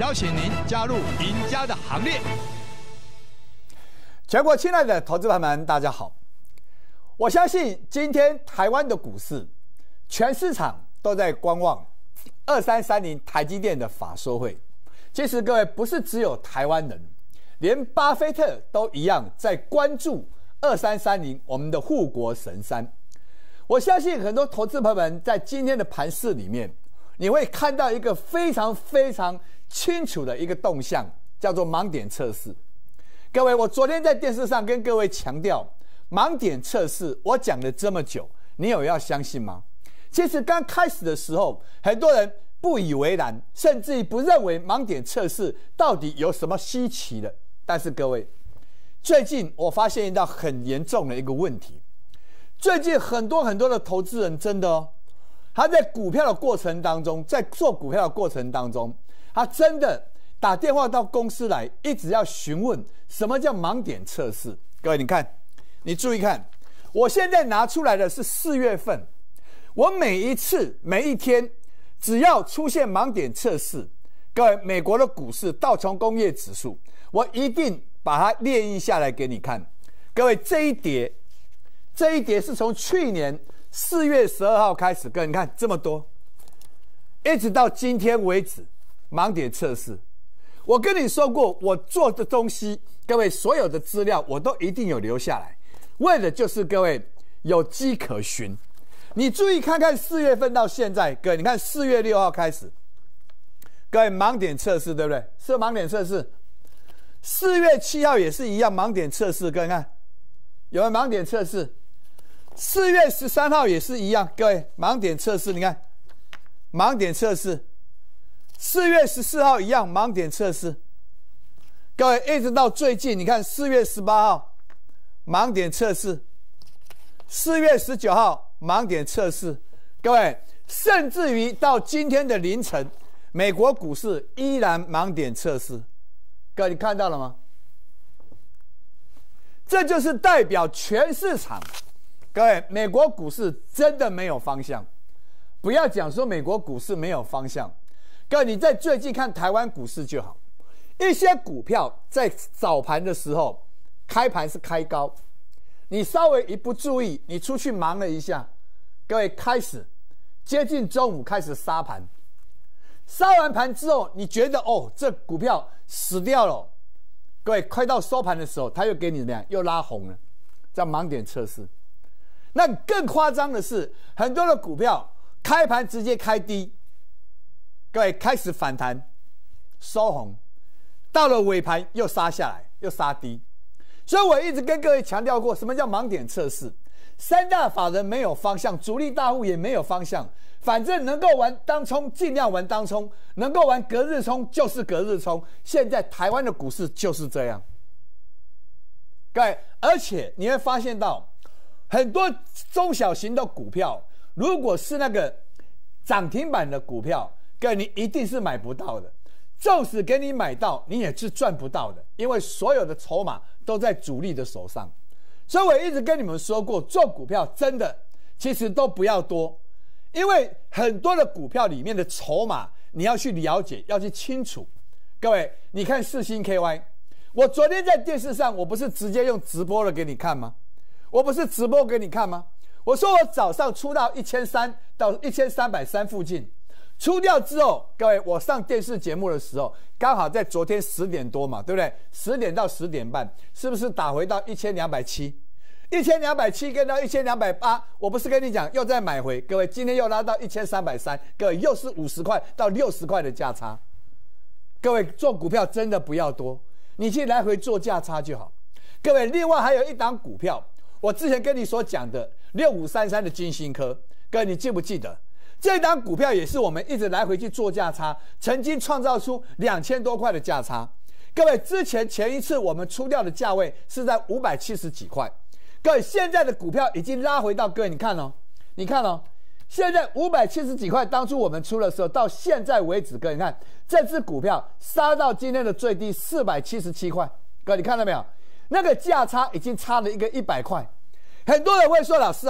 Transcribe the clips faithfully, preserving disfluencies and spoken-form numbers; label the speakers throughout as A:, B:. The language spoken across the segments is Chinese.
A: 邀请您加入赢家的行列。
B: 全国亲爱的投资朋友们，大家好！我相信今天台湾的股市，全市场都在观望二三三零台积电的法说会。其实各位不是只有台湾人，连巴菲特都一样在关注二三三零我们的护国神山。我相信很多投资朋友们在今天的盘势里面，你会看到一个非常非常清楚的一个动向，叫做盲点测试。各位，我昨天在电视上跟各位强调盲点测试，我讲了这么久，你有要相信吗？其实刚开始的时候，很多人不以为然，甚至于不认为盲点测试到底有什么稀奇的。但是各位，最近我发现一道很严重的一个问题，最近很多很多的投资人真的哦，他在股票的过程当中，在做股票的过程当中，他真的打电话到公司来，一直要询问什么叫盲点测试。各位，你看，你注意看，我现在拿出来的是四月份，我每一次每一天，只要出现盲点测试，各位，美国的股市道琼工业指数，我一定把它列印下来给你看。各位，这一叠，这一叠是从去年四月十二号开始，各位你看这么多，一直到今天为止，盲点测试。我跟你说过，我做的东西，各位所有的资料我都一定有留下来，为的就是各位有迹可循。你注意看看四月份到现在，各位你看四月六号开始，各位盲点测试对不对？是盲点测试。四月七号也是一样盲点测试，各位看有没有盲点测试？四月十三号也是一样，各位盲点测试，你看盲点测试。四月十四号一样盲点测试，各位一直到最近，你看四月十八号盲点测试，四月十九号盲点测试，各位甚至于到今天的凌晨，美国股市依然盲点测试，各位你看到了吗？这就是代表全市场，各位美国股市真的没有方向。不要讲说美国股市没有方向，各位，你在最近看台湾股市就好，一些股票在早盘的时候开盘是开高，你稍微一不注意，你出去忙了一下，各位开始接近中午开始杀盘，杀完盘之后，你觉得哦这股票死掉了，各位快到收盘的时候，它又给你怎么样？又拉红了，叫盲点测试。那更夸张的是，很多的股票开盘直接开低。各位开始反弹，收红，到了尾盘又杀下来，又杀低。所以我一直跟各位强调过，什么叫盲点测试？三大法人没有方向，主力大户也没有方向，反正能够玩当冲尽量玩当冲，能够玩隔日冲就是隔日冲。现在台湾的股市就是这样，各位，而且你会发现到很多中小型的股票，如果是那个涨停板的股票，各位，你一定是买不到的，纵使给你买到，你也是赚不到的，因为所有的筹码都在主力的手上。所以我一直跟你们说过，做股票真的其实都不要多，因为很多的股票里面的筹码你要去了解，要去清楚。各位，你看世芯 K Y， 我昨天在电视上，我不是直接用直播了给你看吗？我不是直播给你看吗？我说我早上出到一千三到一千三百三附近。出掉之后，各位，我上电视节目的时候，刚好在昨天十点多嘛，对不对？十点到十点半，是不是打回到一千两百七？一千两百七跟到一千两百八，我不是跟你讲又再买回？各位，今天又拉到一千三百三，各位又是五十块到六十块的价差。各位做股票真的不要多，你去来回做价差就好。各位，另外还有一档股票，我之前跟你所讲的六五三三的金星科，各位你记不记得？这档股票也是我们一直来回去做价差，曾经创造出两千多块的价差。各位，之前前一次我们出掉的价位是在五百七十几块，各位现在的股票已经拉回到，各位你看哦，你看哦，现在五百七十几块，当初我们出的时候，到现在为止，各位你看这只股票杀到今天的最低四百七十七块，各位你看到没有？那个价差已经差了一个一百块。很多人会说，老师啊，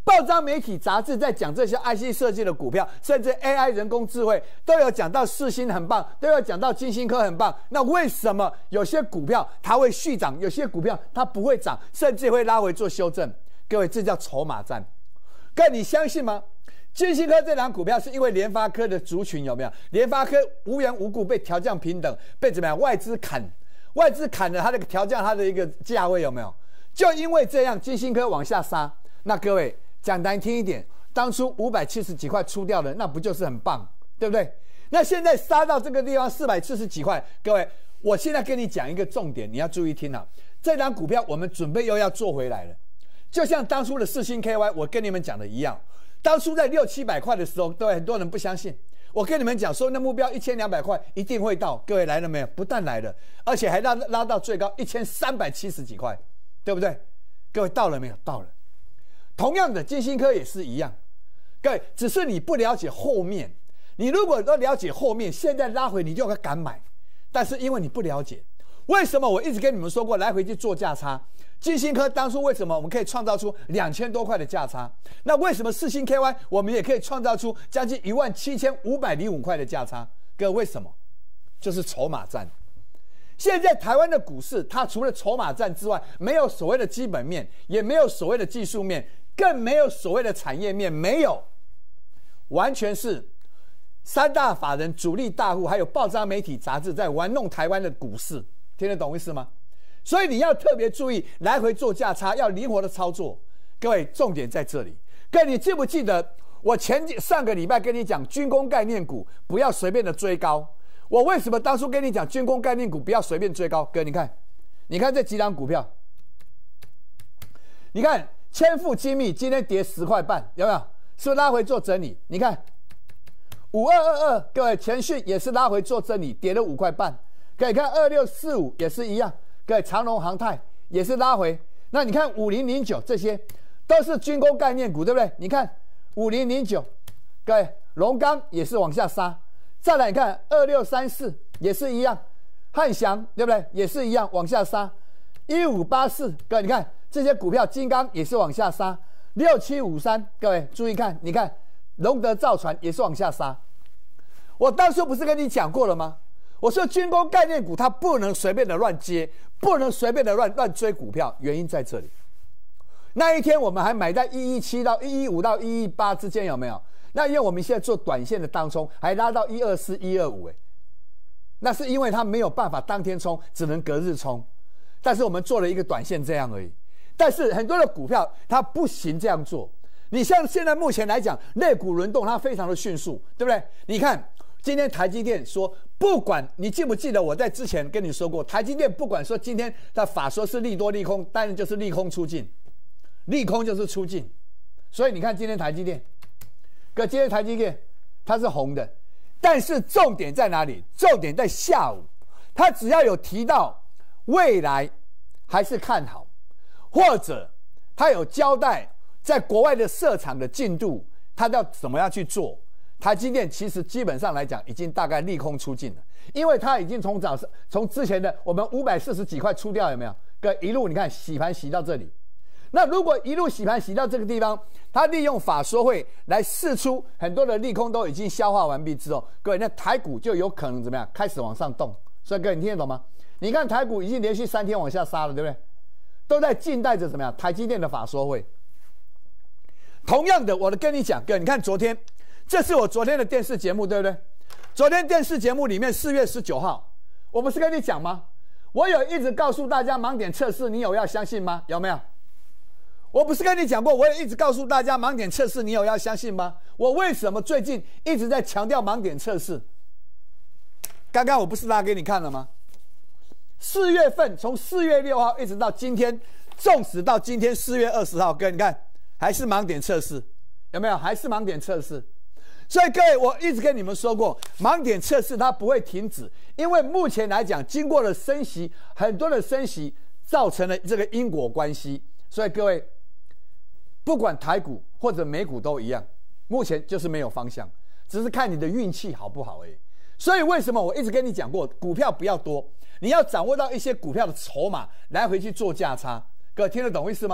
B: 报章媒体杂志在讲这些 I C 设计的股票，甚至 A I 人工智慧都有讲到世芯很棒，都有讲到金星科很棒。那为什么有些股票它会续涨，有些股票它不会涨，甚至会拉回做修正？各位，这叫筹码战。各位，你相信吗？金星科这档股票是因为联发科的族群有没有？联发科无缘无故被调降平等，被怎么样？外资砍，外资砍了它的调降它的一个价位有没有？就因为这样，金星科往下杀。那各位讲难听一点，当初五百七十几块出掉的，那不就是很棒，对不对？那现在杀到这个地方四百七十几块，各位，我现在跟你讲一个重点，你要注意听啊。这档股票我们准备又要做回来了，就像当初的世芯 K Y， 我跟你们讲的一样，当初在六七百块的时候，对很多人不相信。我跟你们讲说，那目标一千两百块一定会到，各位来了没有？不但来了，而且还拉拉到最高一千三百七十几块，对不对？各位到了没有？到了。同样的，金星科也是一样，各位，只是你不了解后面。你如果都了解后面，现在拉回你就敢买，但是因为你不了解，为什么我一直跟你们说过来回去做价差？金星科当初为什么我们可以创造出两千多块的价差？那为什么世芯 K Y 我们也可以创造出将近一万七千五百零五块的价差？各位，为什么？就是筹码战。现在台湾的股市，它除了筹码战之外，没有所谓的基本面，也没有所谓的技术面，更没有所谓的产业面，没有，完全是三大法人、主力大户还有报章媒体杂志在玩弄台湾的股市，听得懂意思吗？所以你要特别注意来回做价差，要灵活的操作。各位，重点在这里。各位，你记不记得我前上个礼拜跟你讲军工概念股不要随便的追高？我为什么当初跟你讲军工概念股不要随便追高？哥，你看，你看这几档股票，你看千富精密今天跌十块半，有没有？是不是拉回做整理？你看五二二二，各位前讯也是拉回做整理，跌了五块半。可以看二六四五也是一样，各位长荣航太也是拉回。那你看五零零九这些都是军工概念股，对不对？你看五零零九，各位龙钢也是往下杀。再来你看二六三四也是一样，汉翔对不对？也是一样往下杀。一五八四，各位你看这些股票，金刚也是往下杀。六七五三，各位注意看，你看龙德造船也是往下杀。我当初不是跟你讲过了吗？我说军工概念股它不能随便的乱接，不能随便的乱乱追股票，原因在这里。那一天我们还买在一一七到一一五到一一八之间，有没有？那因为我们现在做短线的当冲，还拉到一二四、一二五，哎，那是因为它没有办法当天冲，只能隔日冲。但是我们做了一个短线这样而已。但是很多的股票它不行这样做。你像现在目前来讲，类股轮动它非常的迅速，对不对？你看今天台积电说，不管你记不记得我在之前跟你说过，台积电不管说今天的法说是利多利空，当然就是利空出尽，利空就是出尽。所以你看今天台积电。可今天台积电它是红的，但是重点在哪里？重点在下午，它只要有提到未来还是看好，或者它有交代在国外的设厂的进度，它要怎么样去做？台积电其实基本上来讲已经大概利空出尽了，因为它已经从早上从之前的我们五百四十几块出掉，有没有？跟一路你看洗盘洗到这里。那如果一路洗盘洗到这个地方，他利用法说会来释出很多的利空都已经消化完毕之后，各位，那台股就有可能怎么样？开始往上动。所以各位，你听得懂吗？你看台股已经连续三天往下杀了，对不对？都在静待着怎么样？台积电的法说会。同样的，我的跟你讲，各位，你看昨天，这是我昨天的电视节目，对不对？昨天电视节目里面四月十九号，我不是跟你讲吗？我有一直告诉大家盲点测试，你有要相信吗？有没有？我不是跟你讲过，我也一直告诉大家盲点测试，你有要相信吗？我为什么最近一直在强调盲点测试？刚刚我不是拉给你看了吗？四月份从四月六号一直到今天，纵使到今天四月二十号，各位你看还是盲点测试，有没有？还是盲点测试。所以各位，我一直跟你们说过，盲点测试它不会停止，因为目前来讲，经过了升息，很多的升息造成了这个因果关系。所以各位，不管台股或者美股都一样，目前就是没有方向，只是看你的运气好不好而已。所以为什么我一直跟你讲过，股票不要多，你要掌握到一些股票的筹码，来回去做价差。各位听得懂意思吗？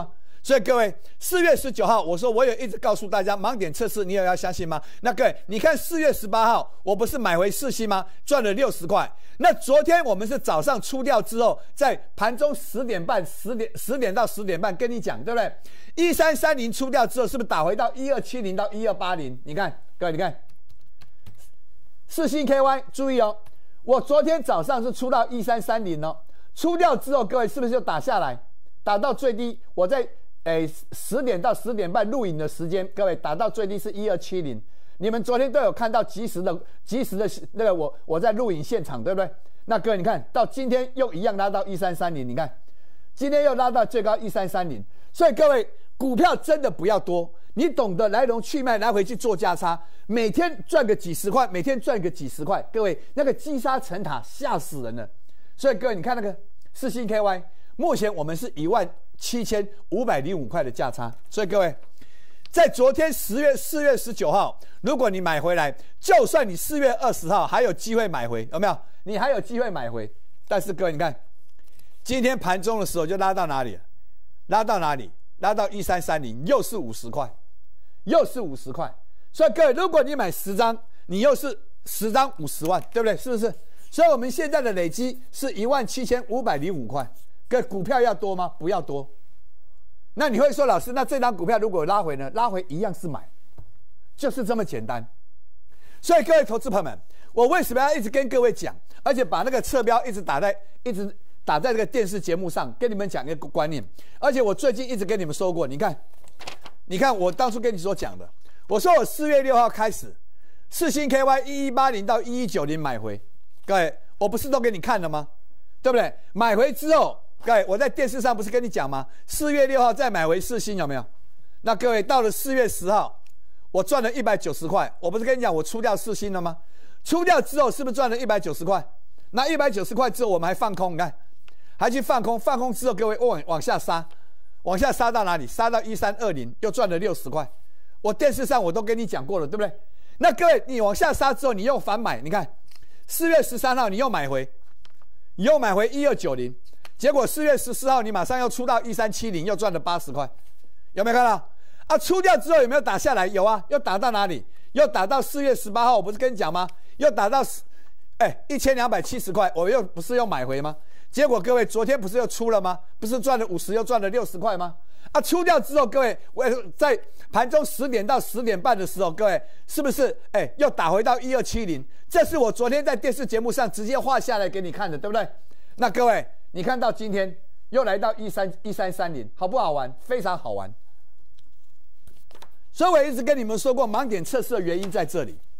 B: 所以各位，四月十九号，我说我有一直告诉大家盲点测试，你也要相信吗？那各位，你看四月十八号，我不是买回世芯吗？赚了六十块。那昨天我们是早上出掉之后，在盘中十点半、十点、十点到十点半跟你讲，对不对？一三三零出掉之后，是不是打回到一二七零到一二八零？你看，各位，你看，世芯 K Y， 注意哦，我昨天早上是出到一三三零哦，出掉之后，各位是不是就打下来，打到最低？我在诶，十点到十点半录影的时间，各位打到最低是一二七零。你们昨天都有看到即时的、即时的那个我我在录影现场，对不对？那各位你看到今天又一样拉到一三三零，你看今天又拉到最高一三三零。所以各位股票真的不要多，你懂得来龙去脉，来回去做价差，每天赚个几十块，每天赚个几十块，各位那个积沙成塔，吓死人了。所以各位你看那个世芯 K Y， 目前我们是一万七千五百零五块的价差，所以各位，在昨天十月四月十九号，如果你买回来，就算你四月二十号还有机会买回，有没有？你还有机会买回。但是各位，你看，今天盘中的时候就拉到哪里了？拉到哪里？拉到一三三零，又是五十块，又是五十块。所以各位，如果你买十张，你又是十张五十万，对不对？是不是？所以我们现在的累积是一万七千五百零五块。个股票要多吗？不要多。那你会说，老师，那这张股票如果拉回呢？拉回一样是买，就是这么简单。所以各位投资朋友们，我为什么要一直跟各位讲，而且把那个侧标一直打在一直打在这个电视节目上，跟你们讲一个观念。而且我最近一直跟你们说过，你看，你看我当初跟你所讲的，我说我四月六号开始，世芯 K Y 一一八零到一一九零买回，各位，我不是都给你看了吗？对不对？买回之后。各位，我在电视上不是跟你讲吗？四月六号再买回世芯，有没有？那各位到了四月十号，我赚了一百九十块。我不是跟你讲我出掉世芯了吗？出掉之后是不是赚了一百九十块？那一百九十块之后我们还放空，你看，还去放空，放空之后各位往往下杀，往下杀到哪里？杀到一三二零，又赚了六十块。我电视上我都跟你讲过了，对不对？那各位，你往下杀之后，你又反买，你看，四月十三号你又买回，你又买回一二九零。结果四月十四号，你马上又出到一三七零，又赚了八十块，有没有看到？啊，出掉之后有没有打下来？有啊，又打到哪里？又打到四月十八号，我不是跟你讲吗？又打到，哎，一千两百七十块，我又不是又买回吗？结果各位昨天不是又出了吗？不是赚了五十，又赚了六十块吗？啊，出掉之后，各位我在盘中十点到十点半的时候，各位是不是哎又打回到一二七零？这是我昨天在电视节目上直接画下来给你看的，对不对？那各位。你看到今天又来到一三一三三零，好不好玩？非常好玩。所以我一直跟你们说过，盲点测试的原因在这里。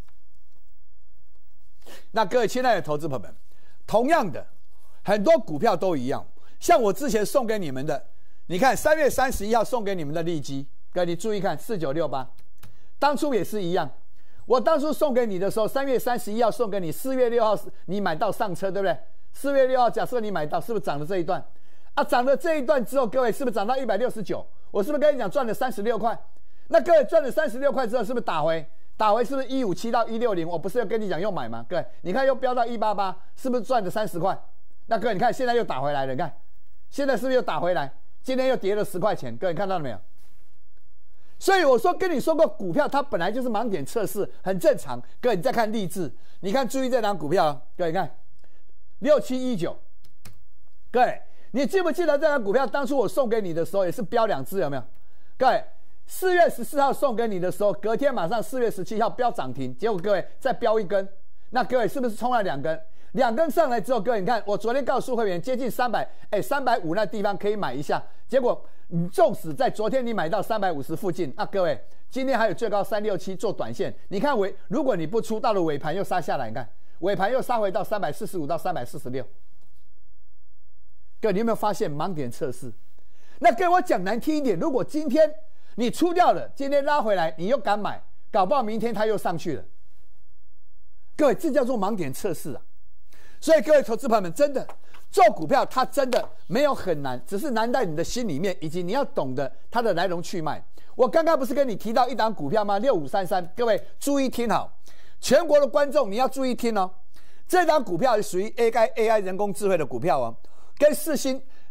B: 那各位亲爱的投资朋友们，同样的，很多股票都一样。像我之前送给你们的，你看三月三十一号送给你们的利基，各位你注意看四九六八，当初也是一样。我当初送给你的时候，三月三十一号送给你，四月六号你买到上车，对不对？四月六号，假设你买到，是不是涨了这一段？啊，涨了这一段之后，各位是不是涨到一百六十九？我是不是跟你讲赚了三十六块？那各位赚了三十六块之后，是不是打回？打回是不是一五七到一六零？我不是要跟你讲又买吗？各位，你看又飙到一八八，是不是赚了三十块？那各位你看现在又打回来了，你看现在是不是又打回来？今天又跌了十块钱，各位看到了没有？所以我说跟你说过，股票它本来就是盲点测试，很正常。各位你再看励志，你看注意这档股票，各位你看。六七一九，各位，你记不记得这张股票当初我送给你的时候也是标两只，有没有？各位，四月十四号送给你的时候，隔天马上四月十七号标涨停，结果各位再标一根，那各位是不是冲了两根？两根上来之后，各位你看，我昨天告诉会员接近三百，哎，三百五那地方可以买一下，结果你纵使在昨天你买到三百五十附近，那各位今天还有最高三六七做短线，你看尾，如果你不出，到了尾盘又杀下来，你看。尾盘又杀回到三百四十五到三百四十六，各位你有没有发现盲点测试？那跟我讲难听一点，如果今天你出掉了，今天拉回来，你又敢买，搞不好明天它又上去了。各位，这叫做盲点测试啊！所以各位投资朋友们，真的做股票，它真的没有很难，只是难在你的心里面，以及你要懂得它的来龙去脉。我刚刚不是跟你提到一档股票吗？六五三三，各位注意听好。全国的观众，你要注意听哦。这张股票是属于 A I A I 人工智慧的股票哦，跟世芯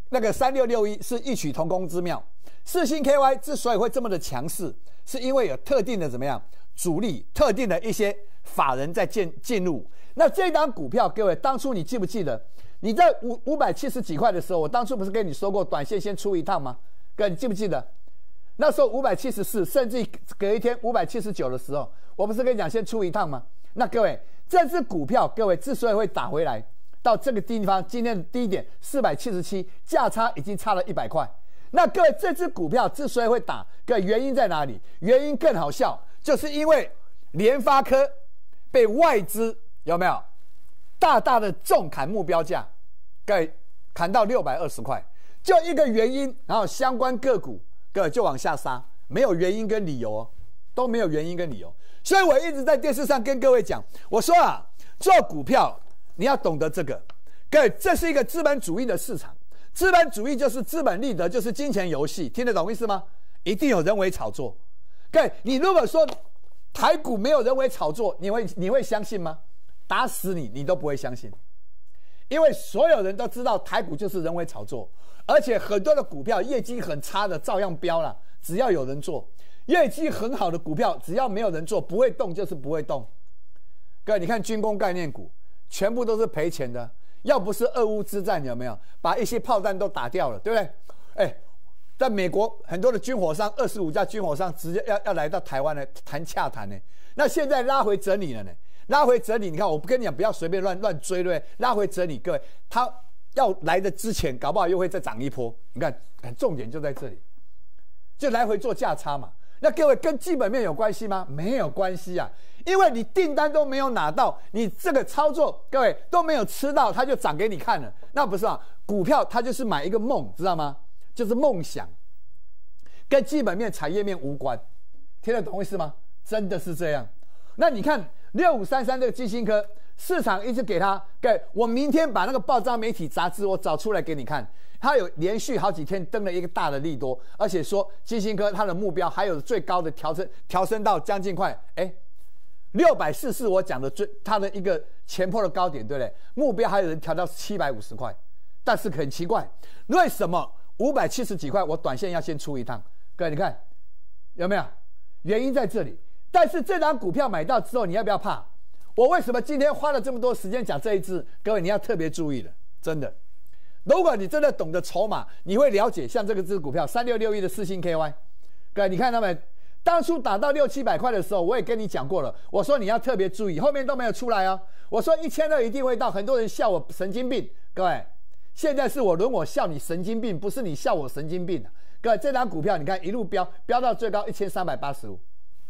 B: 那个三六六一是异曲同工之妙。世芯 K Y 之所以会这么的强势，是因为有特定的怎么样主力，特定的一些法人在进进入。那这档股票，各位当初你记不记得？你在五五百七十几块的时候，我当初不是跟你说过，短线先出一趟吗？各位你记不记得？那时候五百七十四，甚至隔一天五百七十九的时候，我不是跟你讲先出一趟吗？那各位，这只股票，各位之所以会打回来到这个地方，今天的低点四百七十七，价差已经差了一百块。那各位，这只股票之所以会打，各位原因在哪里？原因更好笑，就是因为联发科被外资有没有大大的重砍目标价，各位砍到六百二十块，就一个原因，然后相关个股各位就往下杀，没有原因跟理由哦，都没有原因跟理由。所以我一直在电视上跟各位讲，我说啊，做股票你要懂得这个，各位，这是一个资本主义的市场。资本主义就是资本利得，就是金钱游戏，听得懂意思吗？一定有人为炒作。各位，你如果说台股没有人为炒作，你会你会相信吗？打死你，你都不会相信，因为所有人都知道台股就是人为炒作，而且很多的股票业绩很差的照样飙了，只要有人做；业绩很好的股票，只要没有人做，不会动就是不会动。各位，你看军工概念股，全部都是赔钱的。要不是俄乌之战，有没有把一些炮弹都打掉了，对不对？哎，在美国很多的军火商，二十五家军火商直接要要来到台湾来谈洽谈呢。那现在拉回整理了呢，拉回整理，你看我不跟你讲，不要随便乱乱追，对不对？拉回整理，各位，它要来的之前，搞不好又会再涨一波。你看，重点就在这里，就来回做价差嘛。那各位跟基本面有关系吗？没有关系啊，因为你订单都没有拿到，你这个操作各位都没有吃到，它就涨给你看了，那不是啊？股票它就是买一个梦，知道吗？就是梦想，跟基本面、产业面无关，听得懂意思吗？真的是这样。那你看六五三三这个基辛科，市场一直给它，各位，我明天把那个报章媒体杂志我找出来给你看。他有连续好几天登了一个大的利多，而且说基辛科它的目标还有最高的调升调升到将近快哎六百四是我讲的最它的一个前波的高点，对不对？目标还有人调到七百五十块，但是很奇怪，为什么五百七十几块我短线要先出一趟？各位你看有没有？原因在这里。但是这档股票买到之后，你要不要怕？我为什么今天花了这么多时间讲这一支？各位你要特别注意了，真的。如果你真的懂得筹码，你会了解像这个只股票三六六一的世芯 K Y， 各位你看他们当初打到六七百块的时候，我也跟你讲过了，我说你要特别注意，后面都没有出来啊。我说一千二一定会到，很多人笑我神经病，各位，现在是我轮我笑你神经病，不是你笑我神经病、啊、各位，这张股票你看一路飙飙到最高一千三百八十五，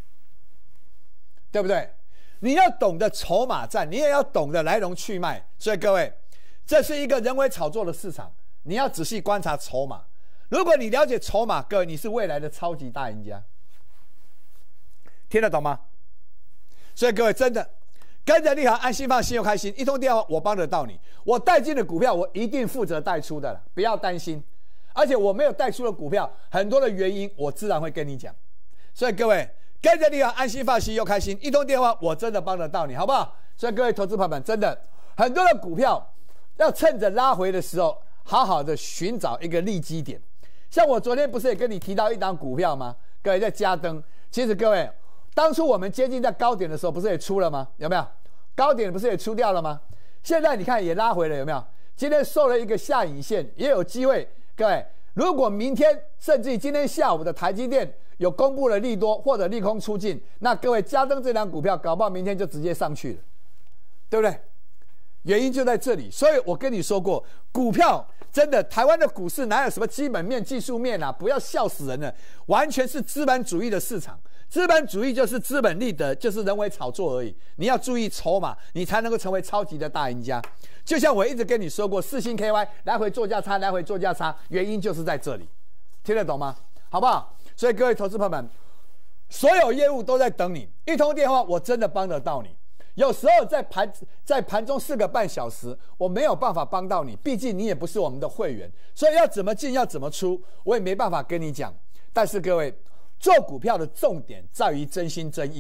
B: 对不对？你要懂得筹码战，你也要懂得来龙去脉，所以各位。这是一个人为炒作的市场，你要仔细观察筹码。如果你了解筹码，各位，你是未来的超级大赢家。听得懂吗？所以各位真的跟着立航安心放心又开心，一通电话我帮得到你，我带进的股票我一定负责带出的了，不要担心。而且我没有带出的股票，很多的原因我自然会跟你讲。所以各位跟着立航安心放心又开心，一通电话我真的帮得到你，好不好？所以各位投资朋友们，真的很多的股票。要趁着拉回的时候，好好的寻找一个利基点。像我昨天不是也跟你提到一档股票吗？各位在嘉登，其实各位当初我们接近在高点的时候，不是也出了吗？有没有？高点不是也出掉了吗？现在你看也拉回了，有没有？今天收了一个下影线，也有机会。各位，如果明天甚至今天下午的台积电有公布了利多或者利空出尽，那各位嘉登这档股票搞不好明天就直接上去了，对不对？原因就在这里，所以我跟你说过，股票真的，台湾的股市哪有什么基本面、技术面啊？不要笑死人了，完全是资本主义的市场。资本主义就是资本利得，就是人为炒作而已。你要注意筹码，你才能够成为超级的大赢家。就像我一直跟你说过，世芯 K Y 来回做价差，来回做价差，原因就是在这里，听得懂吗？好不好？所以各位投资朋友们，所有业务都在等你，一通电话我真的帮得到你。有时候在盘在盘中四个半小时，我没有办法帮到你，毕竟你也不是我们的会员，所以要怎么进要怎么出，我也没办法跟你讲。但是各位，做股票的重点在于真心真意，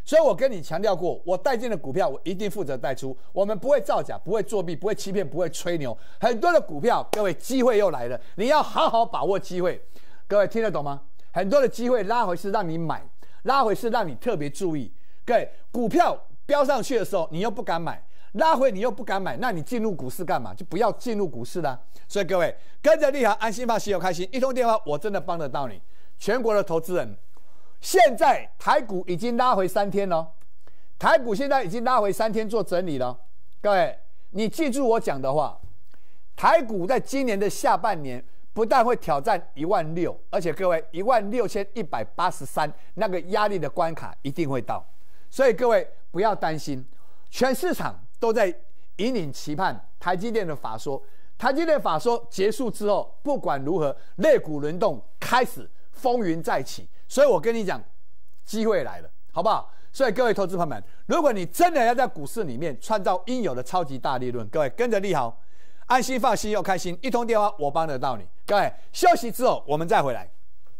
B: 所以我跟你强调过，我带进的股票我一定负责带出，我们不会造假，不会作弊，不会欺骗，不会吹牛。很多的股票，各位机会又来了，你要好好把握机会。各位听得懂吗？很多的机会拉回是让你买，拉回是让你特别注意。各位，股票飙上去的时候，你又不敢买，拉回你又不敢买，那你进入股市干嘛？就不要进入股市啦。所以各位跟着立行安心放心有开心，一通电话我真的帮得到你。全国的投资人，现在台股已经拉回三天了，台股现在已经拉回三天做整理了。各位，你记住我讲的话，台股在今年的下半年不但会挑战一万六，而且各位一万六千一百八十三那个压力的关卡一定会到，所以各位不要担心，全市场都在引领期盼台积电的法说。台积电法说结束之后，不管如何，类股轮动开始，风云再起。所以我跟你讲，机会来了，好不好？所以各位投资朋友们，如果你真的要在股市里面创造应有的超级大利润，各位跟着立豪，安心放心又开心，一通电话我帮得到你。各位休息之后，我们再回来。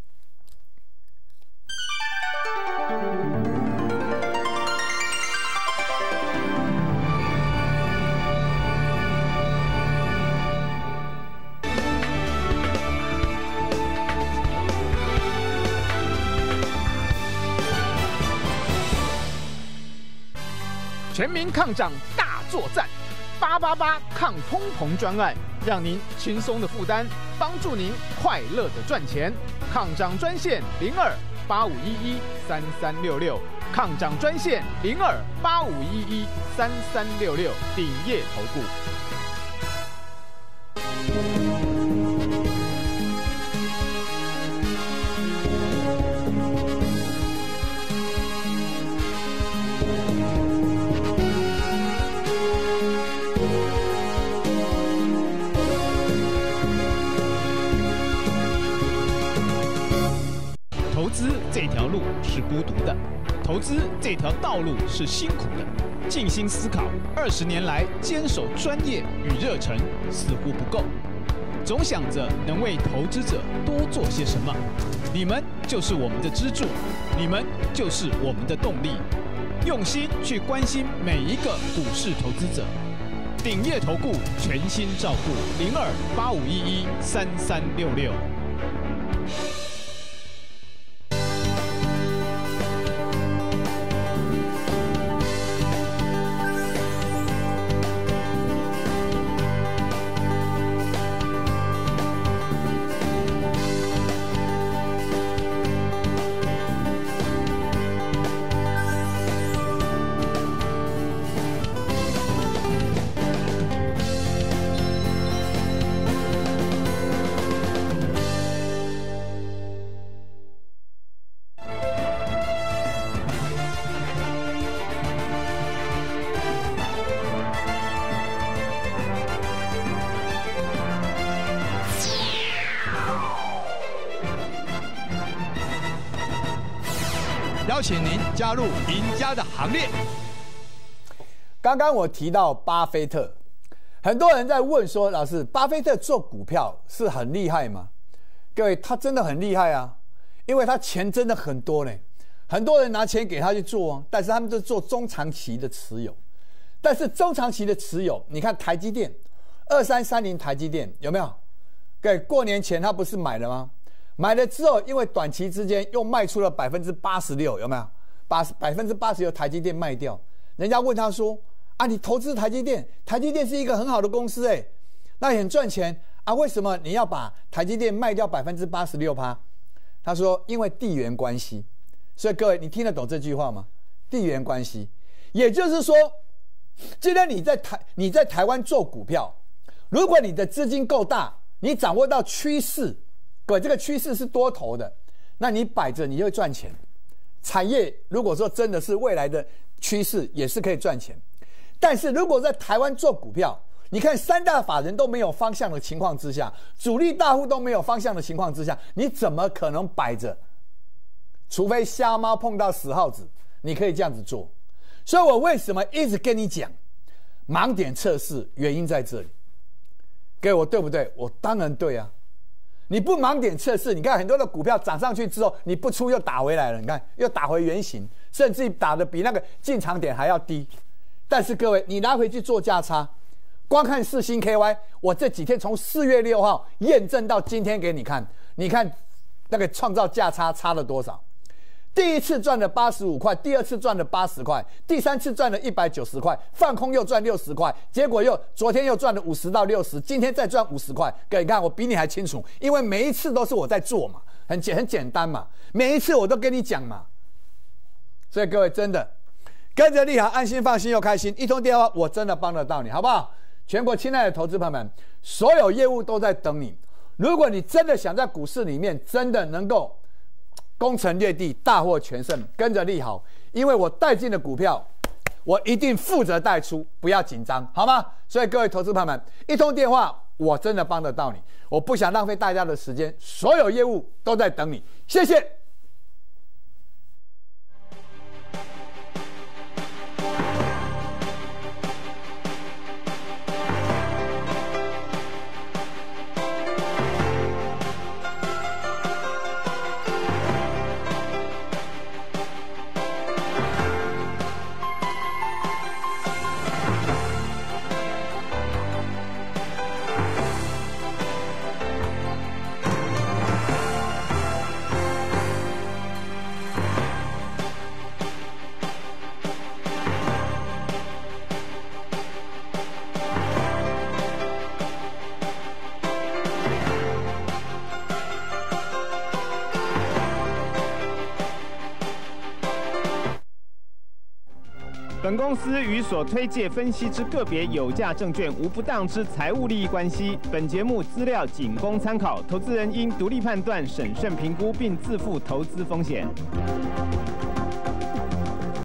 C: 全民抗涨大作战，八八八抗通膨专案，让您轻松的负担，帮助您快乐的赚钱。抗涨专线零二八五一一三三六六，抗涨专线零二八五一一三三六六，鼎业投顾。
D: 投资这条路是孤独的，投资这条道路是辛苦的。静心思考，二十年来坚守专业与热忱似乎不够，总想着能为投资者多做些什么。你们就是我们的支柱，你们就是我们的动力。用心去关心每一个股市投资者。鼎业投顾全心照顾零二八五一一三三六六。
A: 邀请您加入赢家的行列。
B: 刚刚我提到巴菲特，很多人在问说，老师，巴菲特做股票是很厉害吗？各位，他真的很厉害啊，因为他钱真的很多呢，很多人拿钱给他去做哦，但是他们都做中长期的持有。但是中长期的持有，你看台积电二三三零台积电有没有？各位，过年前他不是买了吗？买了之后，因为短期之间又卖出了百分之八十六，有没有？把百分之八十六台积电卖掉。人家问他说：“啊，你投资台积电，台积电是一个很好的公司，哎，那也很赚钱啊，为什么你要把台积电卖掉百分之八十六趴？”他说：“因为地缘关系。”所以各位，你听得懂这句话吗？地缘关系，也就是说，今天你在台你在台湾做股票，如果你的资金够大，你掌握到趋势。各位，这个趋势是多头的，那你摆着你就会赚钱。产业如果说真的是未来的趋势，也是可以赚钱。但是如果在台湾做股票，你看三大法人都没有方向的情况之下，主力大户都没有方向的情况之下，你怎么可能摆着？除非瞎猫碰到死耗子，你可以这样子做。所以我为什么一直跟你讲盲点测试，原因在这里。各位，我对不对？我当然对啊。你不盲点测试，你看很多的股票涨上去之后，你不出又打回来了，你看又打回原形， 甚至打的比那个进场点还要低。但是各位，你拿回去做价差，光看世芯 K Y， 我这几天从四月六号验证到今天给你看，你看那个创造价差差了多少？第一次赚了八十五块，第二次赚了八十块，第三次赚了一百九十块，放空又赚六十块，结果又昨天又赚了五十到六十，今天再赚五十块。各位，你看我比你还清楚，因为每一次都是我在做嘛，很简很简单嘛，每一次我都跟你讲嘛。所以各位真的跟着利好，安心放心又开心，一通电话我真的帮得到你，好不好？全国亲爱的投资朋友们，所有业务都在等你。如果你真的想在股市里面真的能够攻城略地，大获全胜，跟着利好，因为我带进的股票，我一定负责带出，不要紧张，好吗？所以各位投资朋友们，一通电话我真的帮得到你，我不想浪费大家的时间，所有业务都在等你，谢谢。
E: 本公司与所推介分析之个别有价证券无不当之财务利益关系。本节目资料仅供参考，投资人应独立判断、审慎评估，并自负投资风险。